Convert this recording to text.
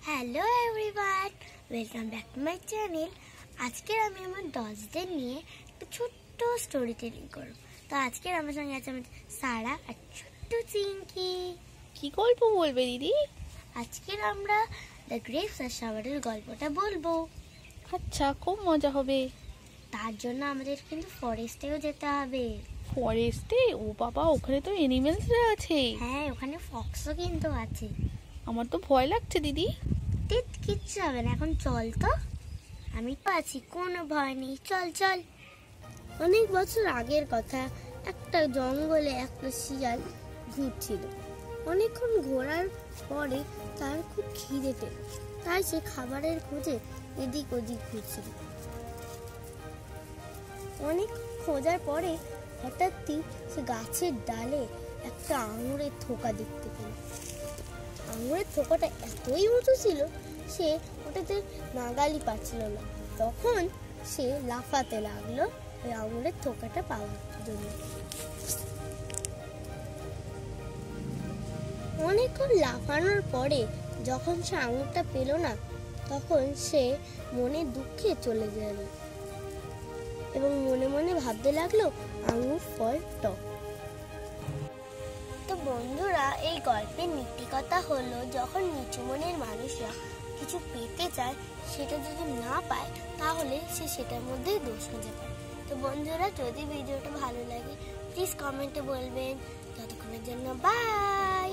Hello everyone, welcome back to my channel. আজকে আমি আমার 10 দিন নিয়ে একটা ছোট্ট স্টোরি টেলিং করব। তো আজকের আমার সঙ্গে আছে আমার সারা আর ছোট্ট চিঙ্কি। কি গল্প বলবে দিদি? আজকের আমরা দ্য গ্রেপস আর শাওয়ারের গল্পটা বলবো। আচ্ছা, খুব মজা হবে। তার জন্য আমাদের কিন্তু ফরেস্টেও যেতে হবে। ফরেস্টে? ও বাবা, ওখানে তো অ্যানিমেলসরা আছে। হ্যাঁ, ওখানে ফক্সও কিন্তু আছে। আমার তো ভয় লাগছে দিদি। কিচ্ছু হবে না, এখন চল তো। আমি তো আছি, কোনো ভয় নেই, চল চল। অনেক বছর আগের কথা, একটা জঙ্গলে একটা শিয়াল ঘুরছিল। অনেকক্ষণ ঘোরার পরে তার খুব খিদে পেল, তাই সে খাবারের খোঁজে এদিক ওদিক ঘুরছিল। অনেক খোঁজার পরে হঠাৎই সে গাছের ডালে একটা আঙুরের থোকা দেখতে পেল। আঙুরের থোকাটা এতই উঁচু ছিল, সে ওটাতে নাগালই পাচ্ছিল না। তখন সে লাফাতে লাগলো ওই আঙুরের থোকাটা পাওয়ার জন্য। অনেকক্ষণ লাফানোর পরে যখন সে আঙুরটা পেল না, তখন সে মনে দুঃখে চলে গেল এবং মনে মনে ভাবতে লাগলো আঙুর ফল টক। তো বন্ধুরা, এই গল্পের নীতিকথা হলো, যখন নিচু মনের মানুষরা কিছু পেতে চায়, সেটা যদি না পায় তাহলে সে সেটার মধ্যেই দোষ খুঁজে পায়। তো বন্ধুরা, যদি ভিডিওটা ভালো লাগে প্লিজ কমেন্টে বলবেন। ততক্ষণের জন্য বাই।